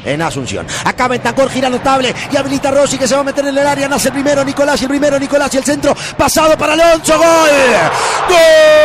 en Asunción. Acá Bentancor gira notable y habilita a Rossi, que se va a meter en el área. Nace el primero Nicolás y el centro pasado para Alonso. ¡Gol! ¡Gol!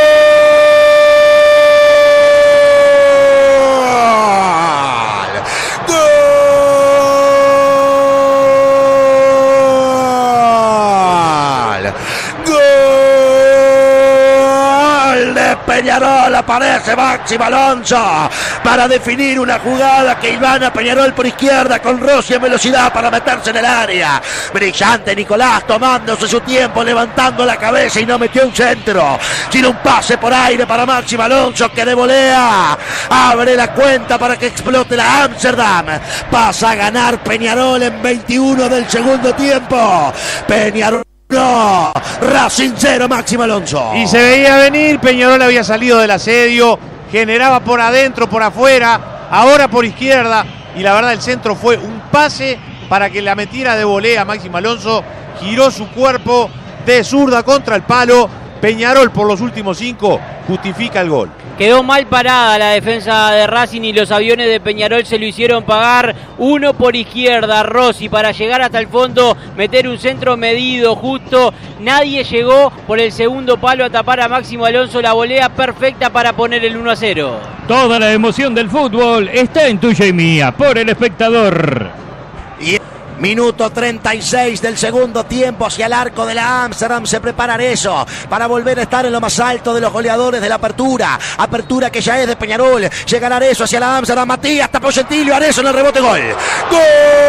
Peñarol, aparece Máximo Alonso para definir una jugada que ilvana Peñarol por izquierda con Rossi en velocidad para meterse en el área. Brillante Nicolás, tomándose su tiempo, levantando la cabeza y no metió un centro, sino un pase por aire para Máximo Alonso, que de volea abre la cuenta para que explote la Amsterdam. Pasa a ganar Peñarol en 21 del segundo tiempo. Peñarol no, Racing 0, Máximo Alonso. Y se veía venir, Peñarol había salido del asedio, generaba por adentro, por afuera, ahora por izquierda, y la verdad el centro fue un pase para que la metiera de volea Máximo Alonso, giró su cuerpo de zurda contra el palo. Peñarol por los últimos 5 justifica el gol. Quedó mal parada la defensa de Racing y los aviones de Peñarol se lo hicieron pagar. Uno por izquierda, Rossi, para llegar hasta el fondo, meter un centro medido, justo. Nadie llegó por el segundo palo a tapar a Máximo Alonso. La volea perfecta para poner el 1-0. Toda la emoción del fútbol está en Tuya y Mía, por El Espectador. Minuto 36 del segundo tiempo, hacia el arco de la Amsterdam se prepara Arezzo para volver a estar en lo más alto de los goleadores de la apertura. Apertura que ya es de Peñarol. Llegará Arezzo hacia la Amsterdam. Matías tapó Gentilio. Arezzo en el rebote. Gol. ¡Gol!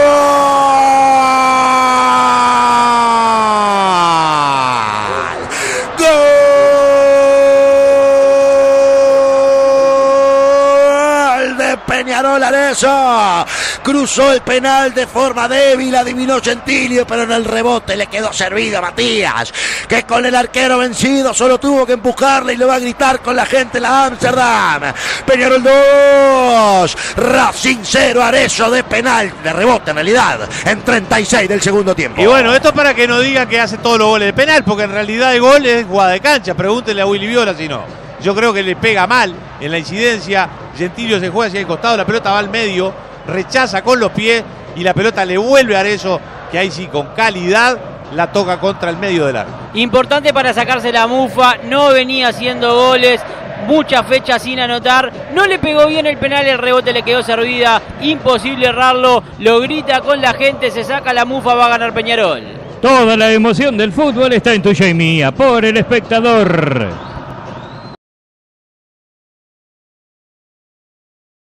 Peñarol. Arezzo cruzó el penal de forma débil, adivinó Gentilio, pero en el rebote le quedó servido a Matías, que con el arquero vencido solo tuvo que empujarle y lo va a gritar con la gente en la Amsterdam. Peñarol 2, Racing 0, Arezzo de penal, de rebote en realidad, en 36 del segundo tiempo. Y bueno, esto para que no digan que hace todos los goles de penal, porque en realidad el gol es jugada de cancha. Pregúntenle a Willy Viola si no. Yo creo que le pega mal en la incidencia. Gentilio se juega hacia el costado, la pelota va al medio, rechaza con los pies y la pelota le vuelve a Arezzo, que ahí sí con calidad la toca contra el medio del arco. Importante para sacarse la mufa, no venía haciendo goles, muchas fechas sin anotar, no le pegó bien el penal, el rebote le quedó servida, imposible errarlo, lo grita con la gente, se saca la mufa, va a ganar Peñarol. Toda la emoción del fútbol está en Tuya y Mía, por El Espectador.